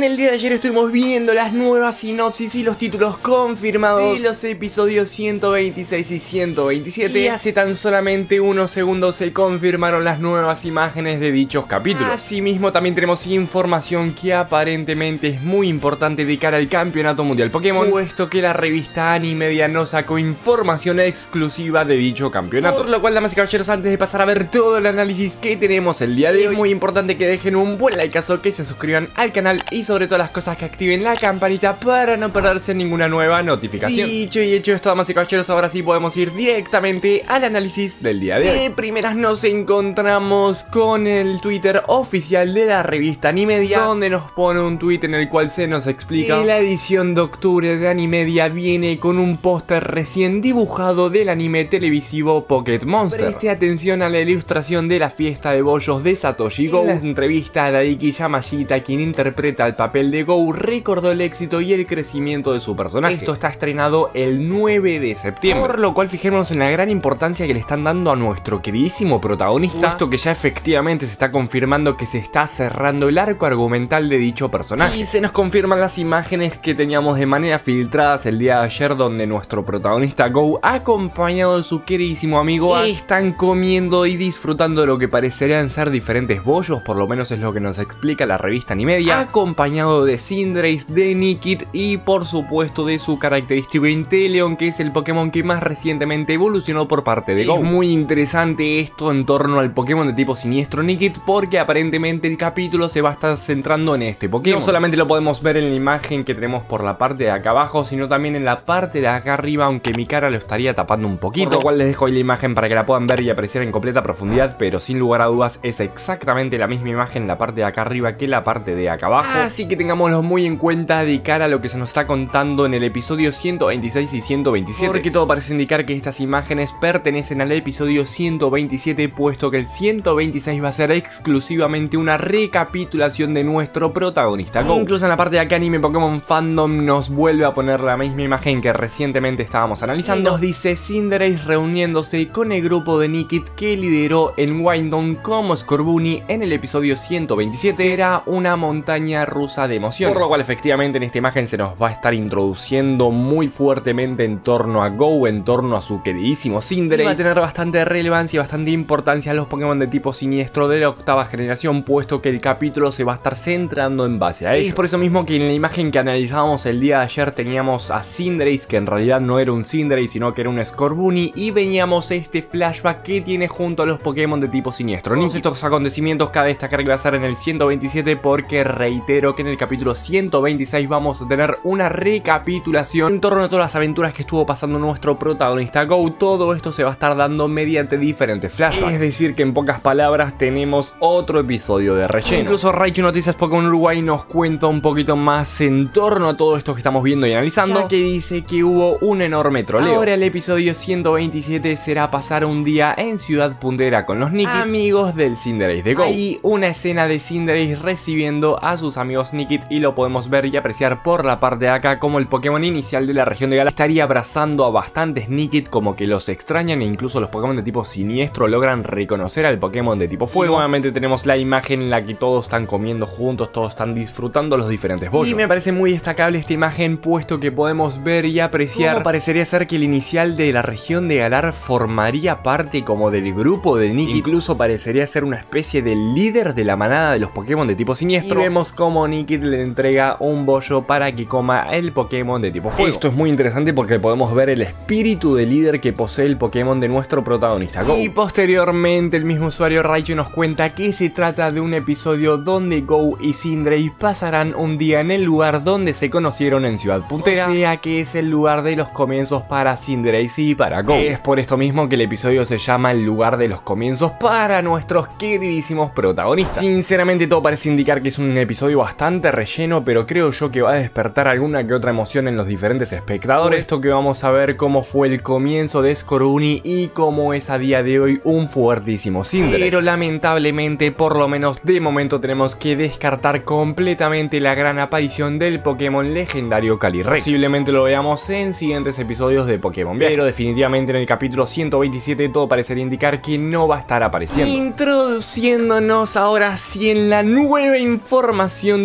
En el día de ayer estuvimos viendo las nuevas sinopsis y los títulos confirmados de los episodios 126 y 127. Y hace tan solamente unos segundos se confirmaron las nuevas imágenes de dichos capítulos. Asimismo también tenemos información que aparentemente es muy importante de cara al Campeonato Mundial Pokémon, puesto que la revista Animedia nos sacó información exclusiva de dicho campeonato. Por lo cual, damas y caballeros, antes de pasar a ver todo el análisis que tenemos el día de hoy, es muy importante que dejen un buen likeazo, que se suscriban al canal y sobre todas las cosas que activen la campanita para no perderse ninguna nueva notificación. Dicho y hecho esto, damas y caballeros, ahora sí podemos ir directamente al análisis del día de hoy. De primeras nos encontramos con el Twitter oficial de la revista Animedia, donde nos pone un tweet en el cual se nos explica que la edición de octubre de Animedia viene con un póster recién dibujado del anime televisivo Pocket Monster. Preste atención a la ilustración de la fiesta de bollos de Satoshi Go. En la entrevista, Daiki Yamashita, quien interpreta el papel de Go, recordó el éxito y el crecimiento de su personaje. Esto está estrenado el 9 de septiembre. Por lo cual, fijémonos en la gran importancia que le están dando a nuestro queridísimo protagonista, puesto que ya efectivamente se está confirmando que se está cerrando el arco argumental de dicho personaje. Y se nos confirman las imágenes que teníamos de manera filtradas el día de ayer, donde nuestro protagonista Go, acompañado de su queridísimo amigo, están comiendo y disfrutando de lo que parecerían ser diferentes bollos, por lo menos es lo que nos explica la revista Animedia, acompañado de Cinderace, de Nickit y por supuesto de su característico Inteleon, que es el Pokémon que más recientemente evolucionó por parte de Go. Es muy interesante esto en torno al Pokémon de tipo siniestro Nickit, porque aparentemente el capítulo se va a estar centrando en este Pokémon. No solamente lo podemos ver en la imagen que tenemos por la parte de acá abajo, sino también en la parte de acá arriba, aunque mi cara lo estaría tapando un poquito, por lo cual les dejo ahí la imagen para que la puedan ver y apreciar en completa profundidad, pero sin lugar a dudas es exactamente la misma imagen la parte de acá arriba que la parte de acá abajo, así que tengámoslo muy en cuenta de cara a lo que se nos está contando en el episodio 126 y 127, porque todo parece indicar que estas imágenes pertenecen al episodio 127, puesto que el 126 va a ser exclusivamente una recapitulación de nuestro protagonista Go. Incluso en la parte de acá Anime Pokémon Fandom nos vuelve a poner la misma imagen que recientemente estábamos analizando. Nos dice Cinderace reuniéndose con el grupo de Nickit que lideró en Wyndon como Scorbunny en el episodio 127. Era una montaña rusa de emociones, por lo cual efectivamente en esta imagen se nos va a estar introduciendo muy fuertemente en torno a Go, en torno a su queridísimo Cinderace. Va a tener bastante relevancia y bastante importancia a los Pokémon de tipo siniestro de la octava generación, puesto que el capítulo se va a estar centrando en base a ello. Es por eso mismo que en la imagen que analizábamos el día de ayer teníamos a Cinderace, que en realidad no era un Cinderace sino que era un Scorbunny, y veníamos este flashback que tiene junto a los Pokémon de tipo siniestro. Todos estos acontecimientos cabe destacar que va a ser en el 127, porque reitero que en el capítulo 126 vamos a tener una recapitulación en torno a todas las aventuras que estuvo pasando nuestro protagonista Go. Todo esto se va a estar dando mediante diferentes flashbacks, es decir que en pocas palabras tenemos otro episodio de relleno. Incluso Raichu Noticias Pokémon Uruguay nos cuenta un poquito más en torno a todo esto que estamos viendo y analizando, ya que dice que hubo un enorme troleo. Ahora el episodio 127 será pasar un día en Ciudad Puntera con los Nickit, amigos del Cinderace de Go. Hay una escena de Cinderace recibiendo a sus amigos Nickit y lo podemos ver y apreciar por la parte de acá como el Pokémon inicial de la región de Galar estaría abrazando a bastantes Nickit, como que los extrañan, e incluso los Pokémon de tipo siniestro logran reconocer al Pokémon de tipo fuego. Y nuevamente tenemos la imagen en la que todos están comiendo juntos, todos están disfrutando los diferentes bollos. Y me parece muy destacable esta imagen, puesto que podemos ver y apreciar cómo parecería ser que el inicial de la región de Galar formaría parte como del grupo de Nickit. Incluso parecería ser una especie de líder de la manada de los Pokémon de tipo siniestro. Y vemos como Nickit le entrega un bollo para que coma el Pokémon de tipo fuego. Esto es muy interesante porque podemos ver el espíritu de líder que posee el Pokémon de nuestro protagonista Go. Y posteriormente el mismo usuario Raichu nos cuenta que se trata de un episodio donde Go y Cinderace pasarán un día en el lugar donde se conocieron en Ciudad Puntera, o sea que es el lugar de los comienzos para Cinderace y para Go. Es por esto mismo que el episodio se llama el lugar de los comienzos para nuestros queridísimos protagonistas. Sinceramente todo parece indicar que es un episodio bastante relleno, pero creo yo que va a despertar alguna que otra emoción en los diferentes espectadores. Esto que vamos a ver cómo fue el comienzo de Scorbunny y cómo es a día de hoy un fuertísimo Cinderace. Pero lamentablemente, por lo menos de momento, tenemos que descartar completamente la gran aparición del Pokémon legendario Calyrex. Posiblemente lo veamos en siguientes episodios de Pokémon Viaje, pero definitivamente en el capítulo 127 todo parecería indicar que no va a estar apareciendo. Introduciéndonos ahora sí en la nueva información de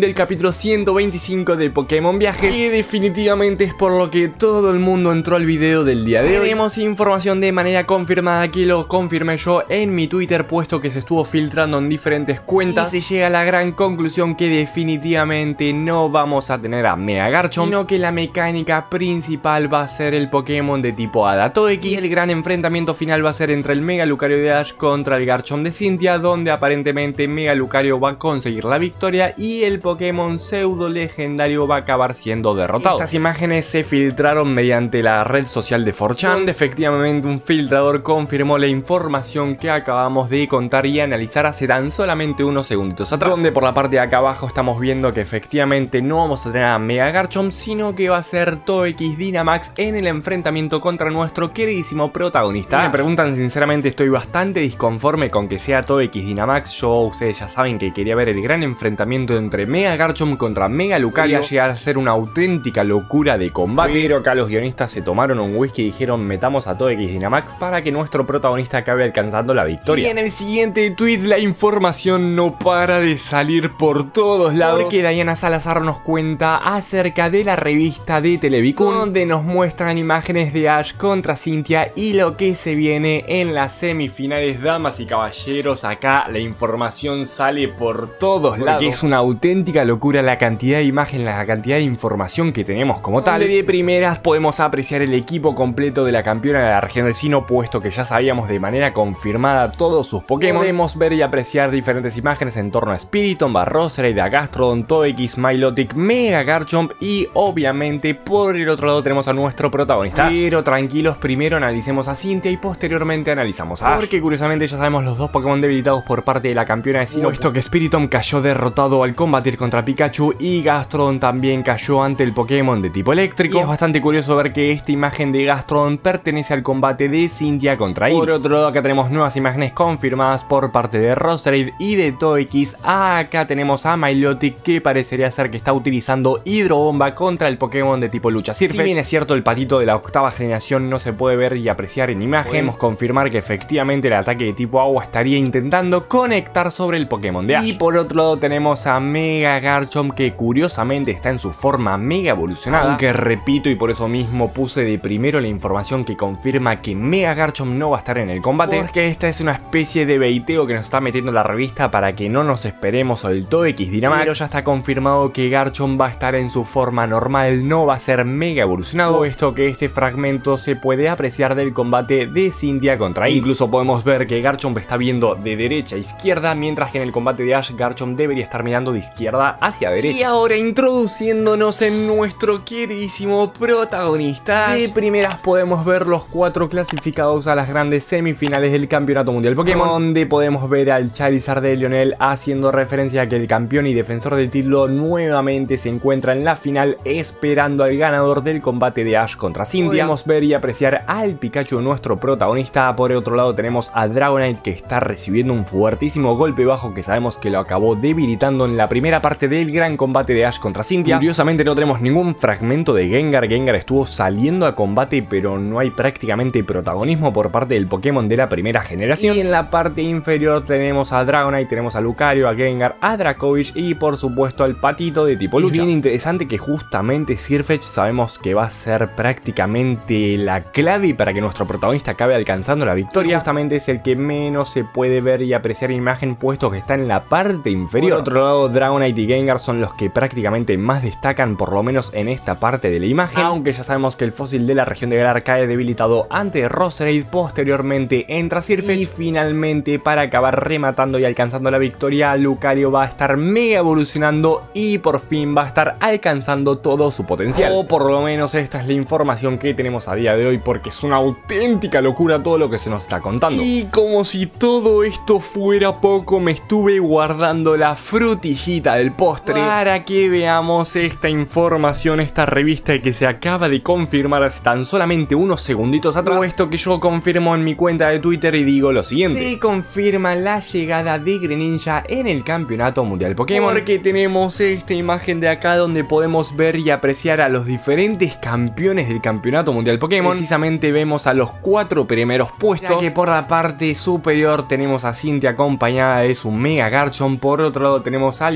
del capítulo 125 de Pokémon Viajes, y definitivamente es por lo que todo el mundo entró al video del día de hoy. Tenemos información de manera confirmada que lo confirmé yo en mi Twitter, puesto que se estuvo filtrando en diferentes cuentas y se llega a la gran conclusión que definitivamente no vamos a tener a Mega Garchomp, sino que la mecánica principal va a ser el Pokémon de tipo Hada Togekiss, y el gran enfrentamiento final va a ser entre el Mega Lucario de Ash contra el Garchomp de Cynthia, donde aparentemente Mega Lucario va a conseguir la victoria y el Pokémon pseudo legendario va a acabar siendo derrotado. Estas imágenes se filtraron mediante la red social de 4chan, donde efectivamente un filtrador confirmó la información que acabamos de contar y analizar hace tan solamente unos segunditos atrás, donde por la parte de acá abajo estamos viendo que efectivamente no vamos a tener a Mega Garchomp, sino que va a ser Togekiss Dynamax en el enfrentamiento contra nuestro queridísimo protagonista. Me preguntan sinceramente, estoy bastante disconforme con que sea Togekiss Dynamax. Ustedes ya saben que quería ver el gran enfrentamiento entre Mega Garchomp contra Mega Lucario, llegar a ser una auténtica locura de combate, pero acá los guionistas se tomaron un whisky y dijeron metamos a Togekiss Dynamax para que nuestro protagonista acabe alcanzando la victoria. Y en el siguiente tweet la información no para de salir por todos lados, porque Diana Salazar nos cuenta acerca de la revista de Televicun, donde nos muestran imágenes de Ash contra Cynthia y lo que se viene en las semifinales. Damas y caballeros, acá la información sale por todos lados, porque es una auténtica locura la cantidad de imágenes, la cantidad de información que tenemos como tal. De primeras podemos apreciar el equipo completo de la campeona de la región de Sinnoh, puesto que ya sabíamos de manera confirmada todos sus Pokémon. Podemos ver y apreciar diferentes imágenes en torno a Spiritomb, a Roserade, a Gastrodon, Togekiss, Milotic, Mega Garchomp y obviamente por el otro lado tenemos a nuestro protagonista. Pero tranquilos, primero analicemos a Cynthia y posteriormente analizamos a Ash, porque curiosamente ya sabemos los dos Pokémon debilitados por parte de la campeona de Sinnoh, puesto que Spiritomb cayó derrotado al combatir contra Pikachu y Gastrodon también cayó ante el Pokémon de tipo eléctrico. Y es bastante curioso ver que esta imagen de Gastrodon pertenece al combate de Cynthia contra Iris. Por otro lado, acá tenemos nuevas imágenes confirmadas por parte de Roserade y de Togekiss. Acá tenemos a Milotic, que parecería ser que está utilizando Hidrobomba contra el Pokémon de tipo lucha Sirfetch'd. Si bien es cierto, el patito de la octava generación no se puede ver y apreciar en imagen, podemos confirmar que efectivamente el ataque de tipo agua estaría intentando conectar sobre el Pokémon de Ash. Y por otro lado tenemos a Mega Garchomp, que curiosamente está en su forma mega evolucionada, aunque repito y por eso mismo puse de primero la información que confirma que Mega Garchomp no va a estar en el combate, porque esta es una especie de beiteo que nos está metiendo la revista para que no nos esperemos el Togekiss Dynamax, pero ya está confirmado que Garchomp va a estar en su forma normal, no va a ser mega evolucionado, puesto que este fragmento se puede apreciar del combate de Cynthia contra Iris. Incluso podemos ver que Garchomp está viendo de derecha a izquierda, mientras que en el combate de Ash Garchomp debería estar mirando de izquierda hacia derecha. Y ahora introduciéndonos en nuestro queridísimo protagonista, de primeras podemos ver los 4 clasificados a las grandes semifinales del Campeonato Mundial Pokémon, donde podemos ver al Charizard de Lionel haciendo referencia a que el campeón y defensor del título nuevamente se encuentra en la final esperando al ganador del combate de Ash contra Cynthia. Podemos ver y apreciar al Pikachu, nuestro protagonista. Por otro lado tenemos a Dragonite, que está recibiendo un fuertísimo golpe bajo que sabemos que lo acabó debilitando en la primera parte del gran combate de Ash contra Cynthia. Curiosamente no tenemos ningún fragmento de Gengar. Gengar estuvo saliendo a combate, pero no hay prácticamente protagonismo por parte del Pokémon de la primera generación. Y en la parte inferior tenemos a Dragonite, tenemos a Lucario, a Gengar, a Dracovish y por supuesto al patito de tipo lucha. Es bien interesante que justamente Sirfetch'd sabemos que va a ser prácticamente la clave para que nuestro protagonista acabe alcanzando la victoria. Justamente es el que menos se puede ver y apreciar en imagen, puesto que está en la parte inferior. Por otro lado, Dragonite y Gengar son los que prácticamente más destacan, por lo menos en esta parte de la imagen, aunque ya sabemos que el fósil de la región de Galar cae debilitado ante Roserade, posteriormente entra Sirfetch'd y finalmente, para acabar rematando y alcanzando la victoria, Lucario va a estar mega evolucionando y por fin va a estar alcanzando todo su potencial. O por lo menos esta es la información que tenemos a día de hoy, porque es una auténtica locura todo lo que se nos está contando. Y como si todo esto fuera poco, me estuve guardando la frutillita del postre para que veamos esta información, esta revista que se acaba de confirmar hace tan solamente unos segunditos atrás. Esto que yo confirmo en mi cuenta de Twitter y digo lo siguiente: se confirma la llegada de Greninja en el Campeonato Mundial Pokémon, porque tenemos esta imagen de acá donde podemos ver y apreciar a los diferentes campeones del Campeonato Mundial Pokémon. Precisamente vemos a los 4 primeros puestos, ya que por la parte superior tenemos a Cynthia acompañada de su Mega Garchomp. Por otro lado tenemos a Lionel en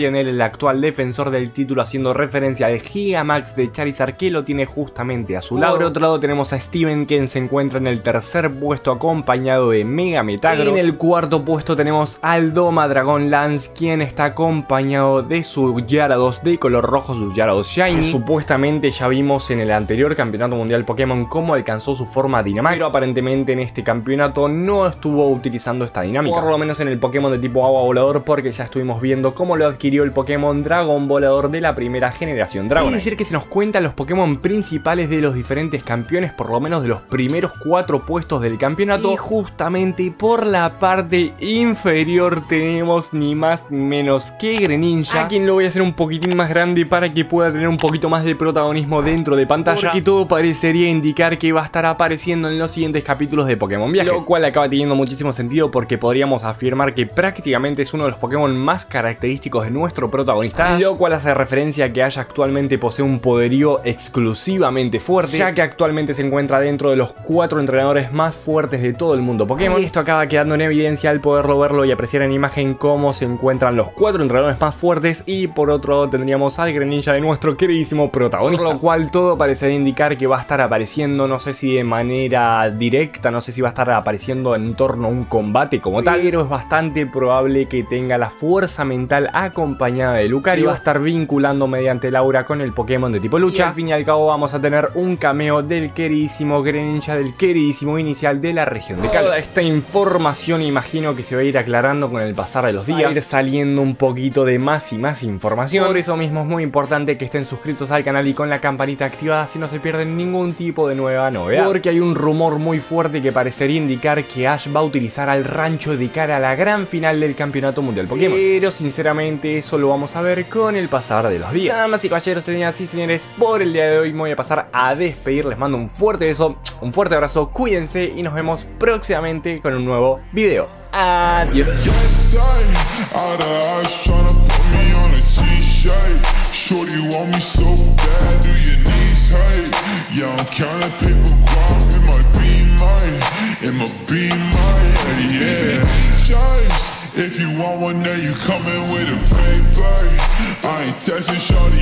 el actual defensor del título, haciendo referencia al Gigamax de Charizard, que lo tiene justamente a su lado. Por otro lado tenemos a Steven, quien se encuentra en el tercer puesto acompañado de Mega Metagross. En el cuarto puesto tenemos al Doma Dragon Lance, quien está acompañado de su Gyarados de color rojo, su Gyarados Shiny. Supuestamente ya vimos en el anterior campeonato mundial Pokémon cómo alcanzó su forma Dynamax, pero aparentemente en este campeonato no estuvo utilizando esta dinámica, por lo menos en el Pokémon de tipo agua volador, porque ya estuvimos viendo cómo lo adquirió el Pokémon Dragón Volador de la primera generación Dragonite. Es decir, que se nos cuentan los Pokémon principales de los diferentes campeones, por lo menos de los primeros 4 puestos del campeonato, y justamente por la parte inferior tenemos ni más ni menos que Greninja, a quien lo voy a hacer un poquitín más grande para que pueda tener un poquito más de protagonismo dentro de pantalla, porque todo parecería indicar que va a estar apareciendo en los siguientes capítulos de Pokémon Viajes, lo cual acaba teniendo muchísimo sentido porque podríamos afirmar que prácticamente es uno de los Pokémon más característicos de nuestro protagonista, lo cual hace referencia a que Ash actualmente posee un poderío exclusivamente fuerte, ya que actualmente se encuentra dentro de los 4 entrenadores más fuertes de todo el mundo Pokémon, y esto acaba quedando en evidencia al poderlo verlo y apreciar en imagen cómo se encuentran los 4 entrenadores más fuertes, y por otro lado tendríamos al Greninja de nuestro queridísimo protagonista, por lo cual todo parecería indicar que va a estar apareciendo, no sé si de manera directa, no sé si va a estar apareciendo en torno a un combate como tal, pero es bastante probable que tenga la fuerza mental acompañada de Lucario, y va a estar vinculando mediante el aura con el Pokémon de tipo lucha, y al fin y al cabo vamos a tener un cameo del queridísimo Greninja, del queridísimo inicial de la región de Kalos. Toda esta información imagino que se va a ir aclarando con el pasar de los días, va a ir saliendo un poquito de más y más información, por eso mismo es muy importante que estén suscritos al canal y con la campanita activada si no se pierden ningún tipo de nueva novedad, porque hay un rumor muy fuerte que parecería indicar que Ash va a utilizar al rancho de cara a la gran final del campeonato mundial Pokémon, pero sinceramente eso lo vamos a ver con el pasar de los días. Nada más y caballeros, señoras y señores, por el día de hoy me voy a pasar a despedir, les mando un fuerte beso, un fuerte abrazo, cuídense y nos vemos próximamente con un nuevo video. Adiós. Shorty want me so bad, do your knees hurt? Yeah, I'm counting paper guap, it might be mine, yeah. Choice, if you want one, then you coming with a paper. I ain't texting shorty.